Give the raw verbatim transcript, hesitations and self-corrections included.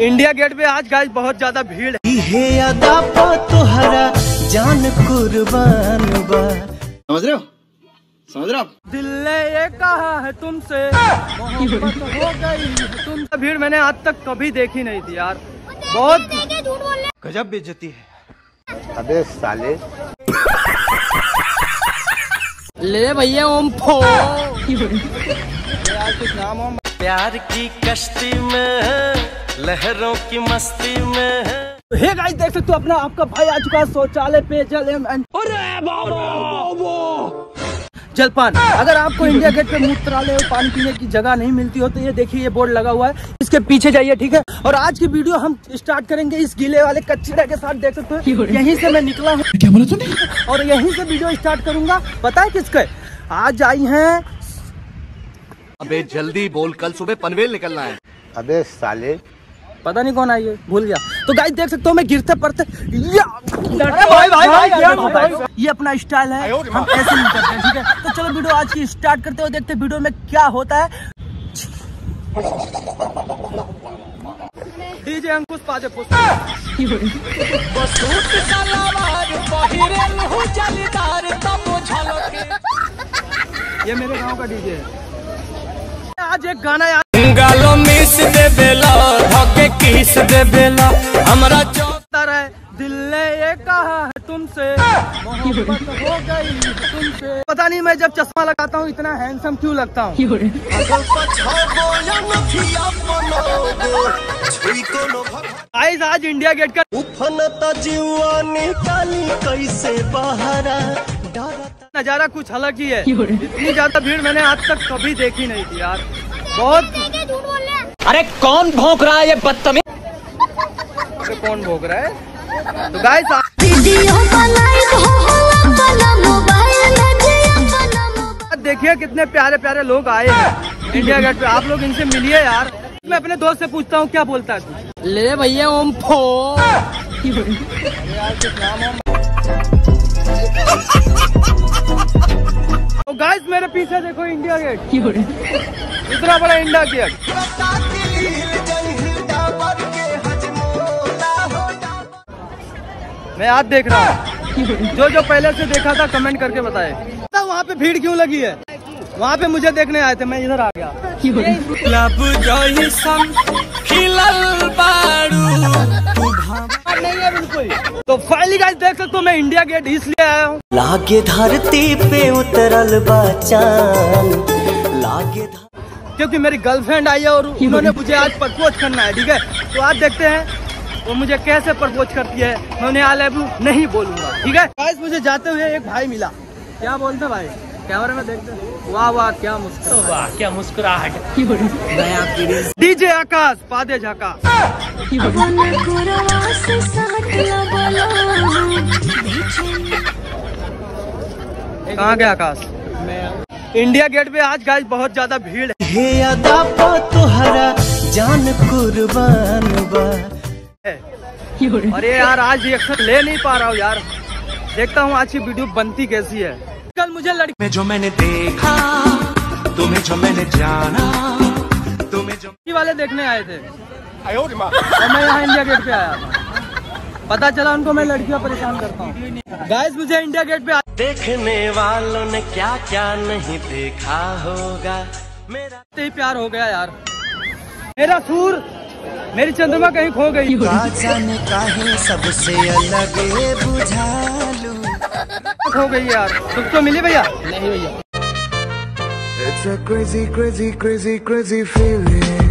India gate पे आज guys बहुत ज्यादा भीड़ है। जान कुर्बान बा। समझ रहे हो समझ रहे हो दिल ने ये कहा है तुमसे मोहब्बत हो गई तुमसे। भीड़ मैंने आज तक कभी देखी नहीं थी यार, बहुत गजब बेइज्जती है। अबे साले ले भैया ओम फो यार कुछ नाम हो। प्यार की कश्ती में लहरों की मस्ती में। हे गाइस देख सकते हो अपना आपका भाई आ चुका है शौचालय पे जल एम जलपान। अगर आपको इंडिया गेट पे मूत्रालय और पानी पीने की जगह नहीं मिलती हो तो ये देखिए ये बोर्ड लगा हुआ है, इसके पीछे जाइए ठीक है। और आज की वीडियो हम स्टार्ट करेंगे इस गीले वाले कचरे के साथ। देख सकते हो यहीं से मैं निकला हूँ, क्या बोला तूने? और यहीं से वीडियो स्टार्ट करूंगा। पता है किसके आज आई है? अबे जल्दी बोल, कल सुबह पनवेल निकलना है। अबे साले पता नहीं कौन आई है, भूल गया। तो गाइस देख सकते हो मैं गिरते पड़ते भाई भाई भाई ये अपना स्टाइल है, हम ऐसे नहीं करते ठीक है। तो चलो वीडियो आज की स्टार्ट करते हो, देखते वीडियो में क्या होता है। डीजे अंकुश पाजे ये मेरे गांव का डीजे है। आज एक गाना यार गालो मिस दे बेला धोके किस दे बेला हमरा चौथा रहे। दिल ने ये कहा है तुमसे मोहब्बत हो गई तुमसे। पता नहीं मैं जब चश्मा लगाता हूँ इतना हैंडसम क्यों लगता हूँ। गाइस आज इंडिया गेट का उफनता जीवानी काली कैसे बहारा नजारा कुछ अलग ही है। इतनी ज्यादा भीड़ मैंने आज तक कभी देखी नहीं थी यार, बहुत। अरे कौन भौंक रहा है ये बदतमीज? अरे कौन भौंक रहा है? तो गाइस देखिए कितने प्यारे प्यारे लोग आए हैं इंडिया गेट पे। आप लोग इनसे मिलिए यार। मैं अपने दोस्त से पूछता हूँ क्या बोलता है। ले भैया ओम फो तो गाइस मेरे पीछे देखो इंडिया गेट, इतना बड़ा इंडिया गेट। मैं आज देख रहा हूँ, जो जो पहले से देखा था कमेंट करके बताए। तो वहाँ पे भीड़ क्यों लगी है? वहाँ पे मुझे देखने आए थे, मैं इधर आ गया। नहीं है बिल्कुल। तो फाइनली गाइस देख सकते हो मैं इंडिया गेट इसलिए आया हूँ। लागे धरती पे उतरल बचान लागे क्योंकि मेरी गर्लफ्रेंड आई है और उन्होंने मुझे आज प्रपोज करना है ठीक है। तो आज देखते हैं वो मुझे कैसे प्रपोज करती है। मैं उन्हें आई लव यू नहीं बोलूंगा ठीक है। गाइस मुझे जाते हुए एक भाई मिला, क्या बोलते भाई? कैमरे में देखते हैं। वाह वाह क्या मुस्कुराहट, वाह क्या मुस्कुराहट। डीजे आकाश पादे झाका। कहाँ गया आकाश? इंडिया गेट पे आज गाइस बहुत ज्यादा भीड़ है। जान कुर्बान बा। अरे यार आज रिएक्शन ले नहीं पा रहा हूँ यार। देखता हूँ आज की वीडियो बनती कैसी है। कल मुझे लड़की में जो मैंने देखा, तुम्हें जो मैंने जाना, तुम्हें जो वाले देखने आए थे और मैं यहाँ इंडिया गेट पे आया था। पता चला उनको मैं लड़कियाँ परेशान करता हूँ। गाइस मुझे इंडिया गेट पे देखने वालों ने क्या क्या नहीं देखा होगा। मेरा ही प्यार हो गया यार। मेरा सूर मेरी चंद्रमा कहीं खो गई। सबसे अलग बुझालू खो गई यार। तुम तो मिली भैया? नहीं भैया। It's a crazy, crazy, crazy, crazy feeling.